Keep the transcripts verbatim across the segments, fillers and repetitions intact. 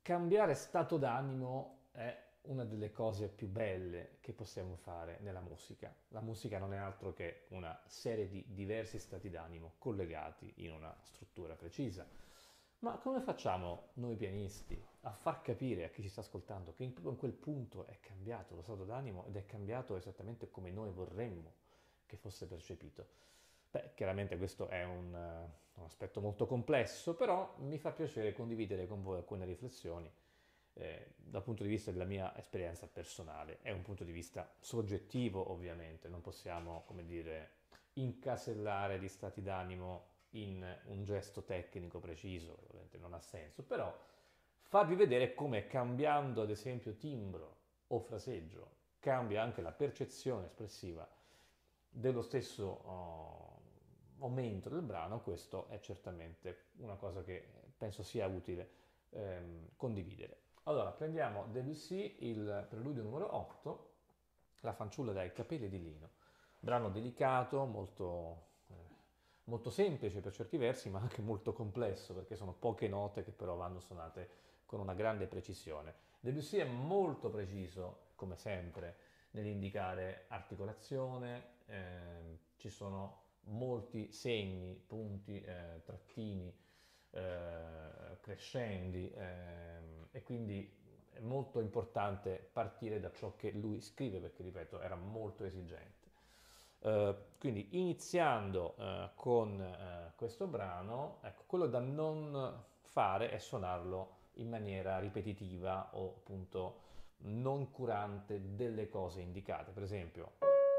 Cambiare stato d'animo è una delle cose più belle che possiamo fare nella musica. La musica non è altro che una serie di diversi stati d'animo collegati in una struttura precisa. Ma come facciamo noi pianisti a far capire a chi ci sta ascoltando che in, in quel punto è cambiato lo stato d'animo ed è cambiato esattamente come noi vorremmo che fosse percepito? Beh, chiaramente questo è un, eh, un aspetto molto complesso, però mi fa piacere condividere con voi alcune riflessioni eh, dal punto di vista della mia esperienza personale. È un punto di vista soggettivo, ovviamente, non possiamo, come dire, incasellare gli stati d'animo in un gesto tecnico preciso, ovviamente non ha senso, però farvi vedere come cambiando ad esempio timbro o fraseggio cambia anche la percezione espressiva dello stesso oh, momento del brano, questo è certamente una cosa che penso sia utile ehm, condividere. Allora, prendiamo Debussy, il preludio numero otto, La fanciulla dai capelli di lino, brano delicato, molto, eh, molto semplice per certi versi, ma anche molto complesso, perché sono poche note che però vanno suonate con una grande precisione. Debussy è molto preciso, come sempre, nell'indicare articolazione, ehm, ci sono molti segni, punti, eh, trattini, eh, crescendi, ehm, e quindi è molto importante partire da ciò che lui scrive, perché ripeto, era molto esigente. Eh, quindi iniziando eh, con eh, questo brano, ecco, quello da non fare è suonarlo in maniera ripetitiva o appunto non curante delle cose indicate. Per esempio,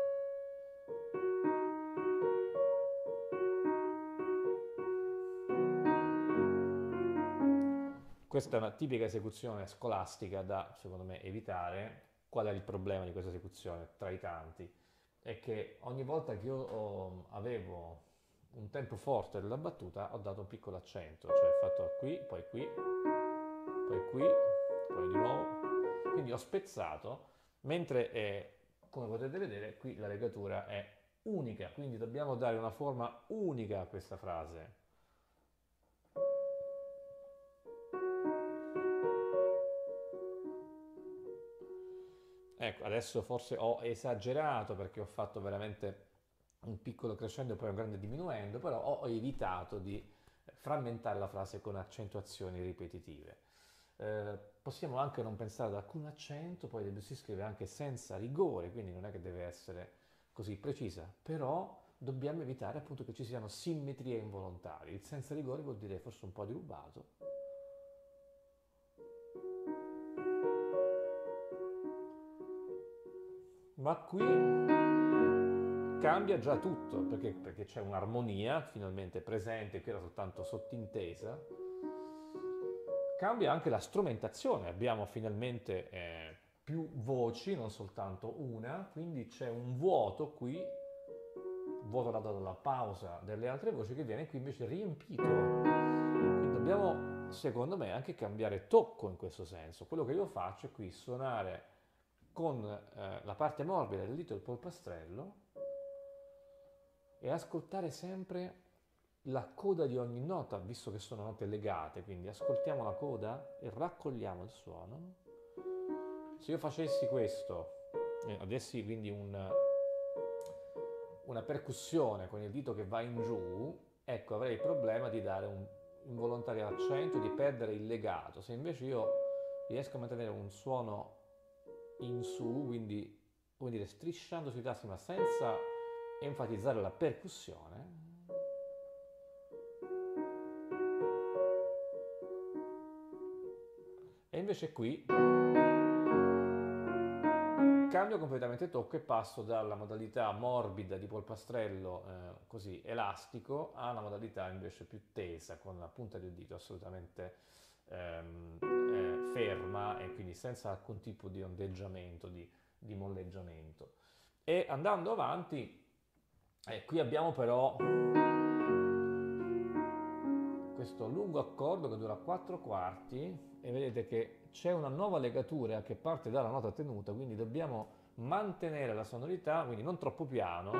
questa è una tipica esecuzione scolastica da, secondo me, evitare. Qual è il problema di questa esecuzione? Tra i tanti, è che ogni volta che io oh, avevo un tempo forte della battuta ho dato un piccolo accento, cioè ho fatto qui, poi qui, poi qui, poi di nuovo. Quindi ho spezzato, mentre eh, come potete vedere qui la legatura è unica, quindi dobbiamo dare una forma unica a questa frase. Ecco, adesso forse ho esagerato perché ho fatto veramente un piccolo crescendo e poi un grande diminuendo, però ho evitato di frammentare la frase con accentuazioni ripetitive. Eh, possiamo anche non pensare ad alcun accento, poi si scrive anche senza rigore, quindi non è che deve essere così precisa, però dobbiamo evitare appunto che ci siano simmetrie involontarie. Il senza rigore vuol dire forse un po' di rubato. Ma qui cambia già tutto, perché, perché c'è un'armonia finalmente presente, che era soltanto sottintesa. Cambia anche la strumentazione, abbiamo finalmente eh, più voci, non soltanto una, quindi c'è un vuoto qui, vuoto dato dalla pausa delle altre voci che viene qui invece riempito. Quindi dobbiamo, secondo me, anche cambiare tocco in questo senso. Quello che io faccio è qui suonare con eh, la parte morbida del dito del polpastrello e ascoltare sempre la coda di ogni nota, visto che sono note legate, quindi ascoltiamo la coda e raccogliamo il suono. Se io facessi questo, eh, avessi quindi un, una percussione con il dito che va in giù, ecco, avrei il problema di dare un involontario accento, di perdere il legato. Se invece io riesco a mantenere un suono in su, quindi come dire, strisciando sui tasti ma senza enfatizzare la percussione, e invece qui cambio completamente tocco e passo dalla modalità morbida di polpastrello eh, così elastico a una modalità invece più tesa con la punta del dito assolutamente ehm, eh, ferma e quindi senza alcun tipo di ondeggiamento, di, di molleggiamento. E andando avanti, eh, qui abbiamo però questo lungo accordo che dura quattro quarti e vedete che c'è una nuova legatura che parte dalla nota tenuta, quindi dobbiamo mantenere la sonorità, quindi non troppo piano,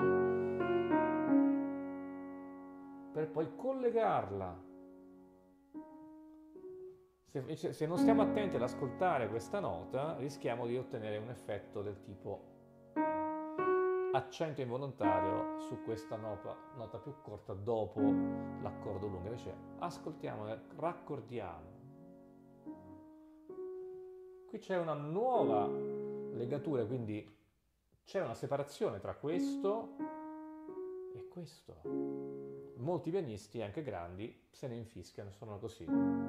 per poi collegarla Se, se non stiamo attenti ad ascoltare questa nota, rischiamo di ottenere un effetto del tipo accento involontario su questa nota, nota più corta dopo l'accordo lungo. Invece ascoltiamo, raccordiamo. Qui c'è una nuova legatura, quindi c'è una separazione tra questo e questo. Molti pianisti, anche grandi, se ne infischiano, suonano così.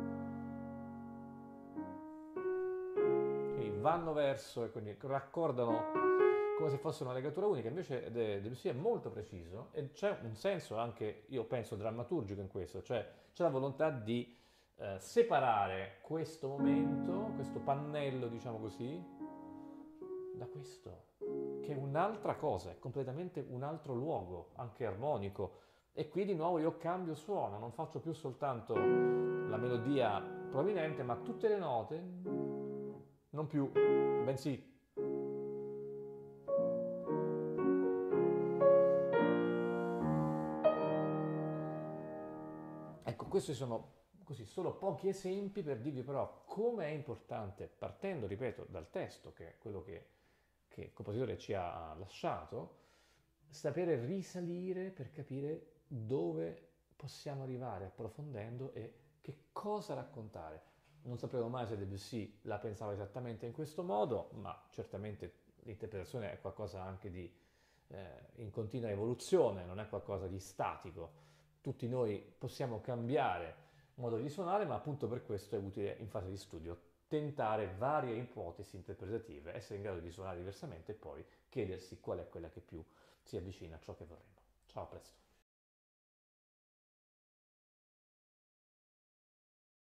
Quindi vanno verso e quindi raccordano come se fosse una legatura unica, invece Debussy è molto preciso e c'è un senso anche, io penso, drammaturgico in questo, cioè c'è la volontà di eh, separare questo momento, questo pannello, diciamo così, da questo, che è un'altra cosa, è completamente un altro luogo, anche armonico. E qui di nuovo io cambio suono, non faccio più soltanto la melodia prominente, ma tutte le note, non più, bensì ecco, questi sono così solo pochi esempi per dirvi però come è importante, partendo, ripeto, dal testo, che è quello che, che il compositore ci ha lasciato, sapere risalire per capire dove possiamo arrivare approfondendo e che cosa raccontare. Non sapremo mai se Debussy la pensava esattamente in questo modo, ma certamente l'interpretazione è qualcosa anche di eh, in continua evoluzione, non è qualcosa di statico. Tutti noi possiamo cambiare modo di suonare, ma appunto per questo è utile in fase di studio tentare varie ipotesi interpretative, essere in grado di suonare diversamente e poi chiedersi qual è quella che più si avvicina a ciò che vorremmo. Ciao, a presto.